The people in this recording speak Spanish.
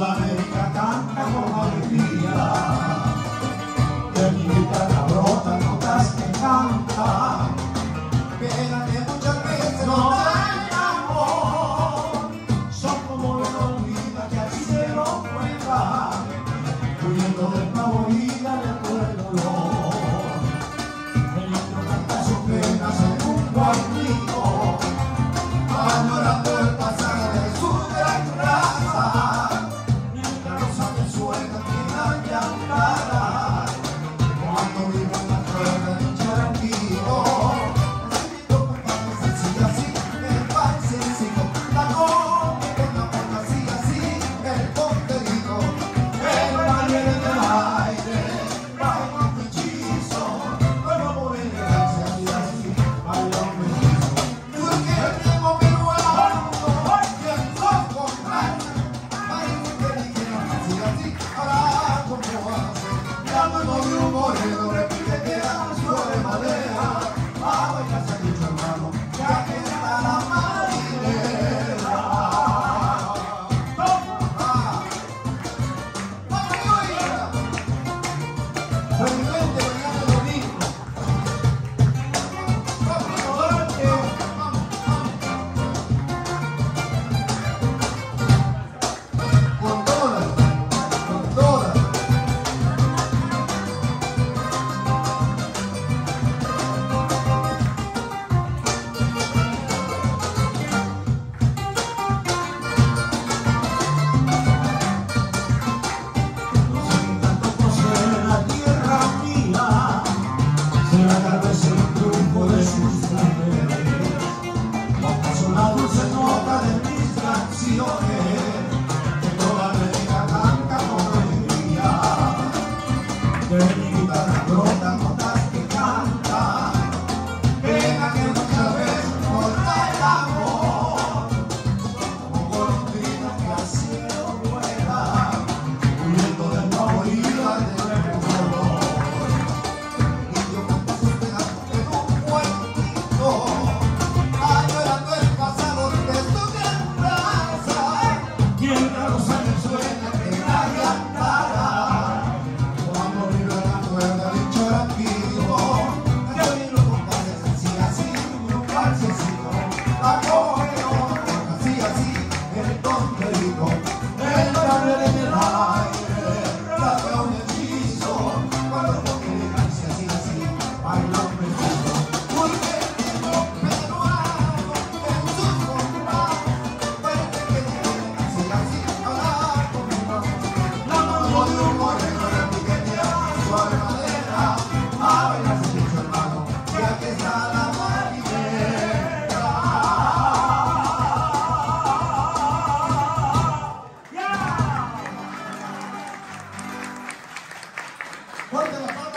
toda América canta con alegría. De mi guitarra brotan notas que cantan, pena que muchas veces no dan amor. Son como la olvida que al cielo vuela, huyendo del pavo y del pueblo dolor. El niño canta sus penas en un cuartito, añorando el pasado de su gran raza. Mientras los años suenan que haya cara, cuando viva en la tierra de Charanquillo, necesito cantarles así, así, el valsecito, la coquetona, porque así, así, el tonterito, el baile del aire, baila un hechizo, con amor y elegancia, así, así, baila un hechizo. Porque el tiempo peruano, pienso comprar, parece que dijeron así, así, ahora como hace, la mano de un moreno, repite que era flor de madera, a bailar se ha dicho hermano, ya que está la marinera. ¡Toma! Felizmente mañana es domingo. Con todas, con todas. No sé qué tanto posee la tierra mía, será tal vez el triunfo de sus mujeres, o acaso la dulce nota de mis canciones, que toda América canta con alegría. De mi guitarra brotan notas que cantan, pena que muchas veces nos da el amor, como golondrinas que al cielo vuelan, huyendo del pavo y del dolor. El indio canta sus penas en un cuentito, añorando el pasado de su gran raza, mientras los años suenan que nadie andará. Cuando vive la cuerda de Charanquillo, que hoy lo compases así, así, un valsecito, la cogeón, así, así, el tonterito, el baile en el aire, la un hechizo, cuando toque elegancia, así, así, baila un hechizo. Porque el tiempo peruano, en sus compas, parece que tiene así, así, ahora conmigo. La mano de un moreno repique que era suave madera, a bailar se dicho hermano, que aquí está la marinera. ¡Ya! ¡Fuerte la palma!